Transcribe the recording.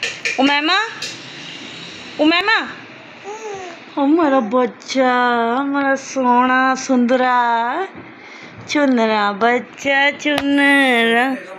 उमैमा, उमैमा, हमारा बच्चा, हमारा सोना सुंदरा चुनरा बच्चा चुनरा।